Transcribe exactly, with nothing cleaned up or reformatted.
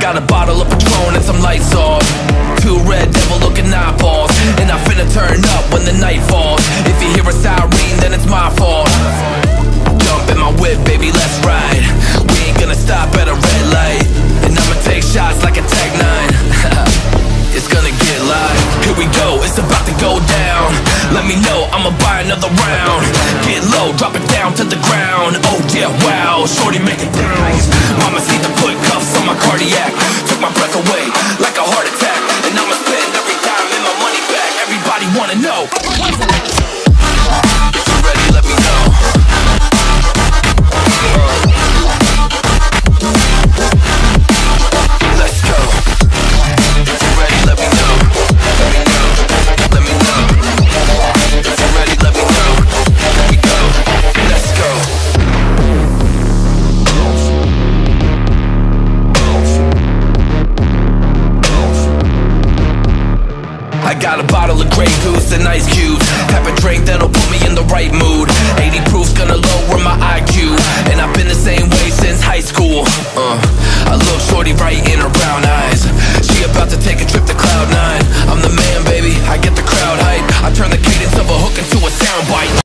got a bottle of Patron and some lights off, two red devil looking eyeballs, and I finna turn up when the night falls. If you hear a siren, then it's my fault. Jump in my whip, baby, let's ride. We ain't gonna stop at a red light, and I'ma take shots like a Tech nine. It's gonna get live. Here we go, it's about to go down. Let me know, I'ma buy another round. Get low, drop it down to the ground. Oh yeah, wow, shorty make it bounce. Mama see the put cuffs on my cardiac. Took my breath away like a heart attack. And I'ma spend every dime and my money back. Everybody wanna know. If you're ready, let me know. Let's go. If you're ready, let me know. Let me know. Let me know. If you're ready, let me know. Let me go. Let's go. I got a bottle of Grey Goose and ice cubes. Type of drink that'll put me in the right mood. eighty proof's gonna lower my I Q, and I've been the same way since high school. uh, I look shorty right in her brown eyes. She about to take a trip to cloud nine. I'm the man, baby, I get the crowd hype. I turn the cadence of a hook into a soundbite.